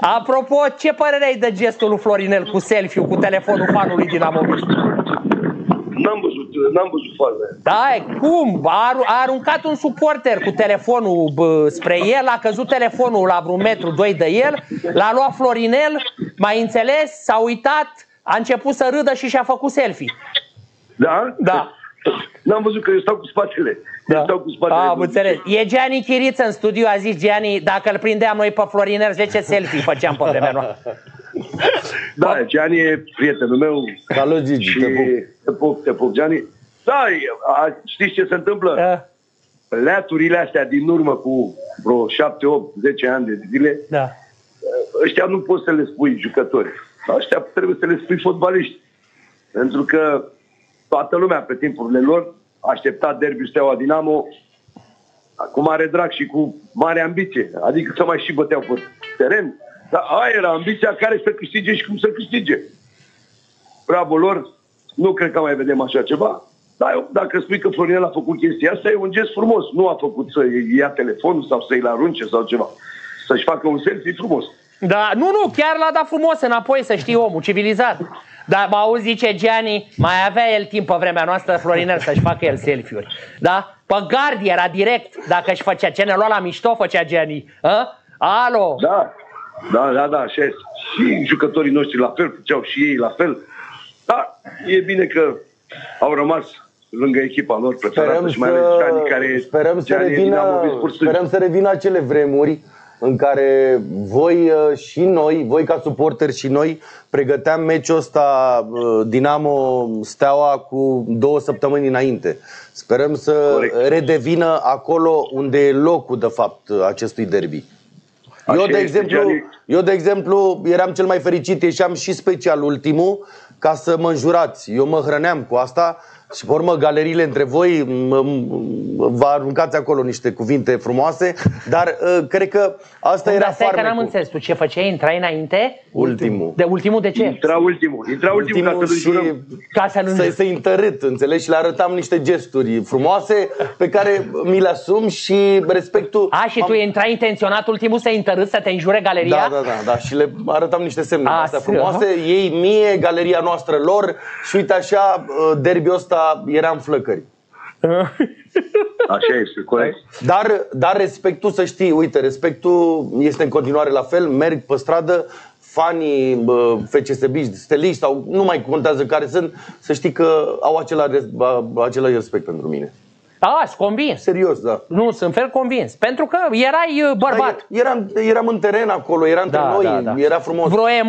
Apropo, ce părere ai de gestul lui Florinel cu selfie-ul, cu telefonul fanului dinamovist? N-am văzut faza. Da, cum? A aruncat un suporter cu telefonul spre el, a căzut telefonul la vreun metru, 2 de el, l-a luat Florinel, m-ai înțeles, s-a uitat, a început să râdă și și-a făcut selfie. Da? Da. N-am văzut că eu stau cu spatele. Da. Am înțeles. E Gianni Chiriță în studiu, a zis Gianni, dacă îl prindeam noi pe Florinel, 10 selfie făceam pe vremea noastră. Da, Gianni e prietenul meu. Salut, Gigi, și te pup, Gianni. Da, știți ce se întâmplă? Leaturile astea din urmă cu vreo 7, 8, 10 ani de zile, ăștia nu poți să le spui jucători. Ăștia trebuie să le spui fotbaliști. Pentru că toată lumea pe timpurile lor aștepta derbiul Steaua Dinamo, acum are drag și cu mare ambiție, adică să mai și băteau pe teren, dar aia era ambiția care să câștige și cum să câștige. Bravo lor, nu cred că mai vedem așa ceva, dar dacă spui că Florinel a făcut chestia asta, e un gest frumos, nu a făcut să ia telefonul sau să-i arunce sau ceva, să-și facă un selfie frumos. Da, nu, chiar l-a dat frumos înapoi, să știi, omul civilizat. Dar mă auzi, zice Gianni, mai avea el timp pe vremea noastră, Florinel, să-și facă el selfie-uri. Da? Pe gard era direct, dacă își făcea ce ne lua la mișto, făcea Gianni. Alo? Da, așa este. Și jucătorii noștri la fel, făceau și ei la fel. Da, e bine că au rămas lângă echipa lor preferată și mai ales Gianni, care sperăm să revină acele vremuri în care voi și noi, voi ca suporteri și noi, pregăteam meciul ăsta Dinamo-Steaua cu 2 săptămâni înainte. Sperăm să redevină acolo unde e locul, de fapt, acestui derby. Eu, de exemplu, eram cel mai fericit, ieșeam și special ultimul ca să mă înjurați. Eu mă hrăneam cu asta. Și pe urmă, galeriile între voi vă aruncați acolo niște cuvinte frumoase, dar cred că asta era farmecul. Că n-am înțeles, tu ce făceai? Intrai înainte? Ultimul. Ultimul de ce? Intra ultimul ca să-l să-i întărât, înțelegi? Și le arătam niște gesturi frumoase pe care mi le asum și respectul... Și tu intrai intenționat ultimul să-i întărât, să te înjure galeria? Da, și le arătam niște semne astea frumoase, ei mie, galeria noastră lor și uite așa, derbiul ăsta era în flăcări. Așa este, corect. Dar respectul, să știi, uite, respectul este în continuare la fel. Merg pe stradă, fanii FCSB-iști, steliști sau nu mai contează care sunt, să știi că au același respect pentru mine. Sunt convins. Serios, da. Nu, sunt fel convins. Pentru că erai bărbat. Eram în teren acolo, era între noi, era frumos.